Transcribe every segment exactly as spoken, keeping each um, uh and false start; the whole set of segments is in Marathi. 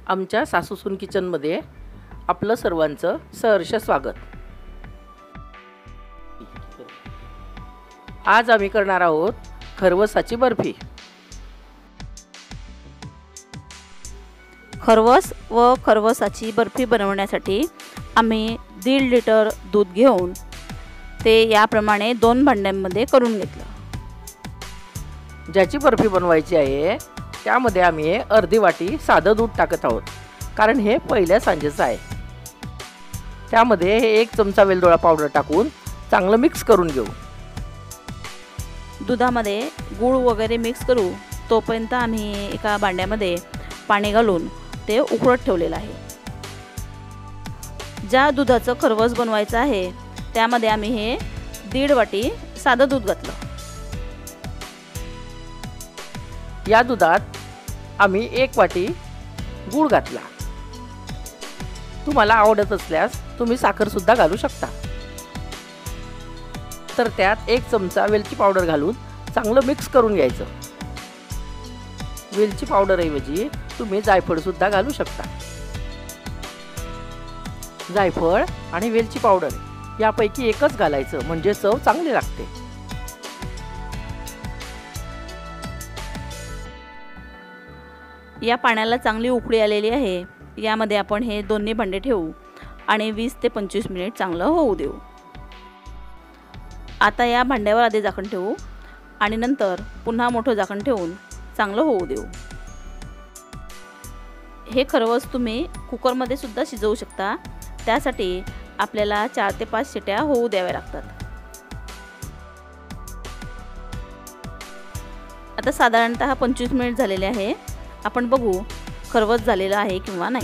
आमच्या सासूसून किचनमध्ये आपलं सर्वांचं सहर्ष स्वागत। आज आम्ही करणार आहोत खरवसाची बर्फी। खरवस व खरवसाची बर्फी बनवण्यासाठी आम्ही दीड लिटर दूध घेऊन ते याप्रमाणे दोन भांड्यांमध्ये करून घेतलं। ज्याची बर्फी बनवायची आहे त्यामध्ये आम्ही अर्धी वाटी साधं दूध टाकत आहोत, कारण हे पहिल्या सांजेचं आहे। त्यामध्ये हे एक चमचा वेलदोडा पावडर टाकून चांगलं मिक्स करून घेऊ। दुधामध्ये गूळ वगैरे मिक्स करू तोपर्यंत आम्ही एका भांड्यामध्ये पाणी घालून ते उकळत ठेवलेलं आहे। ज्या दुधाचं खरवस बनवायचं आहे त्यामध्ये आम्ही हे दीड वाटी साधं दूध घातलं। या दुधात आम्ही एक वाटी गूळ घातला। तुम्हाला आवडत असल्यास तुम्ही साखर सुद्धा घालू शकता। तर त्यात एक चमचा वेलची पावडर घालून चांगलं मिक्स करून घ्यायचं। वेलची पावडर ऐवजी तुम्ही जायफळ सुद्धा घालू शकता। जायफळ आणि वेलची पावडर यापैकी एकच घालायचं, म्हणजे चव चांगली लागते। या पाण्याला चांगली उकळी आलेली आहे। यामध्ये आपण हे दोन्ही भांडे ठेवू आणि वीस ते पंचवीस मिनिट चांगलं होऊ देऊ। आता या भांड्यावर आधी झाकण ठेवू आणि नंतर पुन्हा मोठं झाकण ठेवून चांगलं होऊ देऊ। हे खरवस तुम्ही कुकरमध्ये सुद्धा शिजवू शकता। त्यासाठी आपल्याला चार ते पाच शिट्या होऊ द्याव्या लागतात। आता साधारणतः पंचवीस मिनिट झालेले आहे। आपण बघू खरवस झालेला आहे किंवा नाही।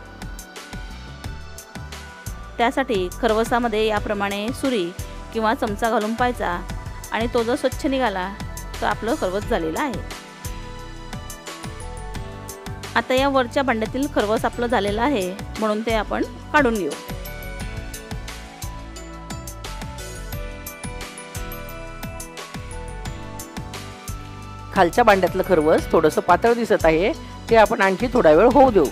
त्यासाठी खरवसामध्ये याप्रमाणे सुरी किंवा चमचा घालून पाहायचा आणि तो जर स्वच्छ निघाला तर आपलं खरवस झालेलं आहे। आता या वरच्या भांड्यातील खरवस आपलं झालेलं आहे, म्हणून ते आपण काढून घेऊ। खालच्या भांड्यातलं खरवस थोडंसं पातळ दिसत आहे, ते आपण आणखी थोडा वेळ होऊ देऊ।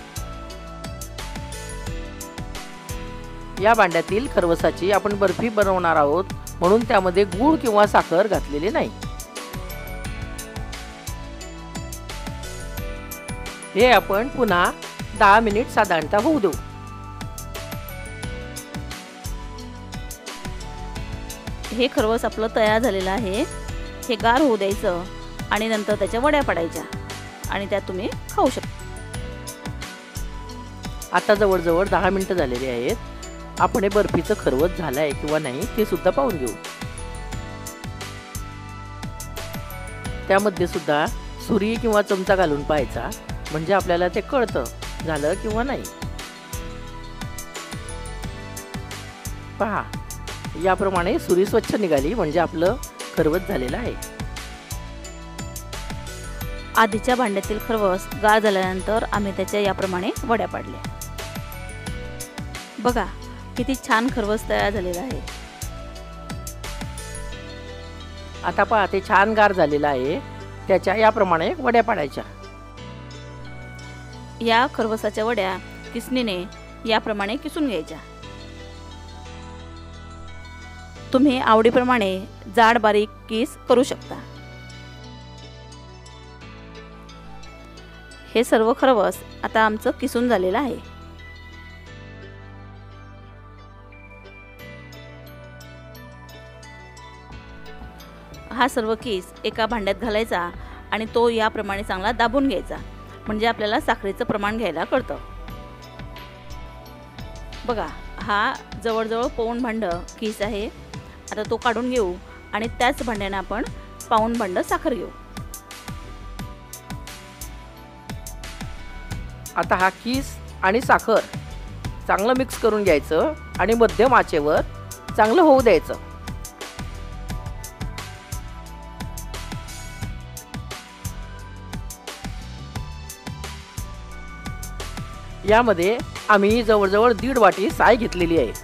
या भांड्यातील खरवसाची आपण बर्फी बनवणार आहोत, म्हणून त्यामध्ये गूळ किंवा साखर घातलेली नाही। हे आपण पुन्हा दहा मिनिट साधारणतः होऊ देऊ। हे खरवस आपलं तयार झालेलं आहे। हे गार होऊ द्यायचं आणि नंतर त्याच्या वड्या पाडायच्या आणि त्या तुम्ही खाऊ शकता। आता जवळजवळ दहा मिनिटं झालेली आहेत। आपण हे बर्फीचं खरवस झालं आहे किंवा नाही ते सुद्धा पाहून घेऊ। त्यामध्ये सुद्धा सुरी किंवा चमचा घालून पाहायचा, म्हणजे आपल्याला ते कळतं झालं किंवा नाही। पहा, याप्रमाणे सुरी स्वच्छ निघाली म्हणजे आपलं खरवस झालेलं आहे। आधीच्या भांड्यातील खरवस गार झाल्यानंतर आम्ही त्याच्या याप्रमाणे वड्या पाडल्या। बघा किती छान खरवस तयार झालेला आहे। आता पहा, ते छान गार झालेलं आहे। त्याच्या याप्रमाणे वड्या पाडायच्या। या खरवसाच्या वड्या किसणीने याप्रमाणे किसून घ्यायच्या। तुम्ही आवडीप्रमाणे जाड बारीक किस करू शकता। हे सर्व खरवस आता आमचं किसून झालेलं आहे। हा सर्व किस एका भांड्यात घालायचा आणि तो याप्रमाणे चांगला दाबून घ्यायचा, म्हणजे आपल्याला साखरेचं प्रमाण घ्यायला कळतं। बघा, हा जवळजवळ पाऊण भांडं किस आहे। आता तो काढून घेऊ आणि त्याच भांड्याने आपण पाऊण भांडं साखर घेऊ। आता हा किस आणि साखर चांगलं मिक्स करून घ्यायचं आणि मध्यम आचेवर चांगलं होऊ द्यायचं। यामध्ये आम्ही जवळजवळ दीड वाटी साय घेतलेली आहे।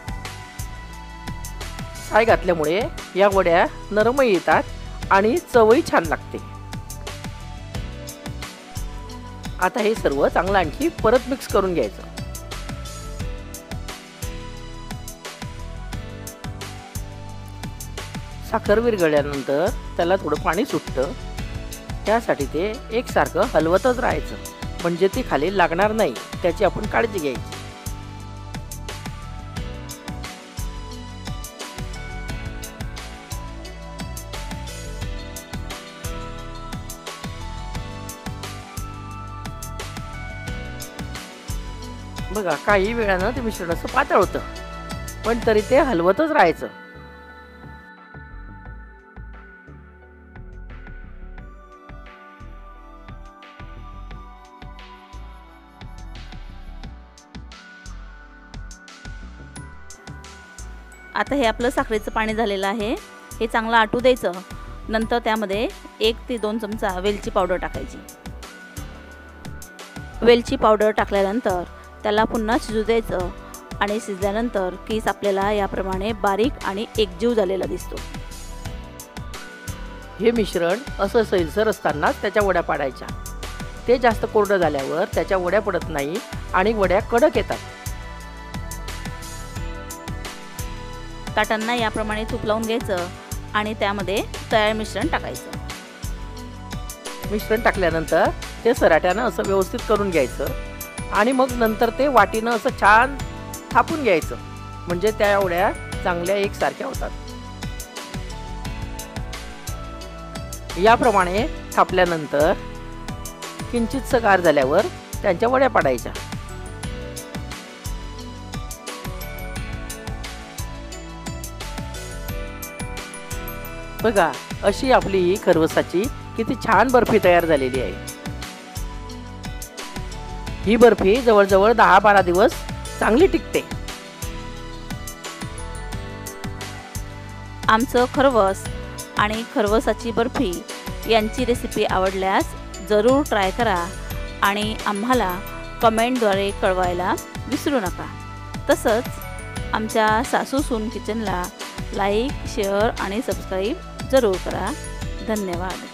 साय घातल्यामुळे या वड्या नरमही येतात आणि चवही छान लागते। आता हे सर्व चांगलं आणखी परत मिक्स करून घ्यायचं. साखर विरघळल्यानंतर त्याला थोडं पाणी सुटतं. त्यासाठी ते एकसारखं हलवतच राहायचं, म्हणजे ती खाली लागणार नाही, त्याची आपण काळजी घ्यायची. बघा, काही वेळानं ते मिश्रण असं पातळ होतं, पण तरी ते हलवतच राहायचं. आता हे आपलं साखरेचं पाणी झालेलं आहे. हे चांगलं आटू द्यायचं. नंतर त्यामध्ये एक ते दोन चमचा वेलची पावडर टाकायची. वेलची पावडर टाकल्यानंतर त्याला पुन्हा शिजू द्यायचं आणि शिजल्यानंतर कीस आपल्याला याप्रमाणे बारीक आणि एकजीव झालेला दिसतो. हे मिश्रण असं सैलसर असतानाच त्याच्या वड्या पाडायच्या. ते जास्त कोरडं झाल्यावर त्याच्या वड्या पडत नाही आणि वड्या कडक येतात. ताटांना याप्रमाणे तूप लावून घ्यायचं आणि त्यामध्ये तयार मिश्रण टाकायचं. मिश्रण टाकल्यानंतर ते सराट्यानं असं व्यवस्थित करून घ्यायचं आणि मग नंतर ते वाटीनं असं छान थापून घ्यायचं, म्हणजे त्या वड्या चांगल्या एकसारख्या होतात. याप्रमाणे थापल्यानंतर किंचितसं गार झाल्यावर त्यांच्या वड्या पाडायच्या. बघा, अशी आपली ही खरवसाची किती छान बर्फी तयार झालेली आहे. ही बर्फी जवळजवळ दहा बारा दिवस चांगली टिकते. आमचं खरवस आणि खरवसाची बर्फी यांची रेसिपी आवडल्यास जरूर ट्राय करा आणि आम्हाला कमेंटद्वारे कळवायला विसरू नका. तसंच आमच्या सासू सून किचनला लाईक, शेअर आणि सबस्क्राईब जरूर करा. धन्यवाद.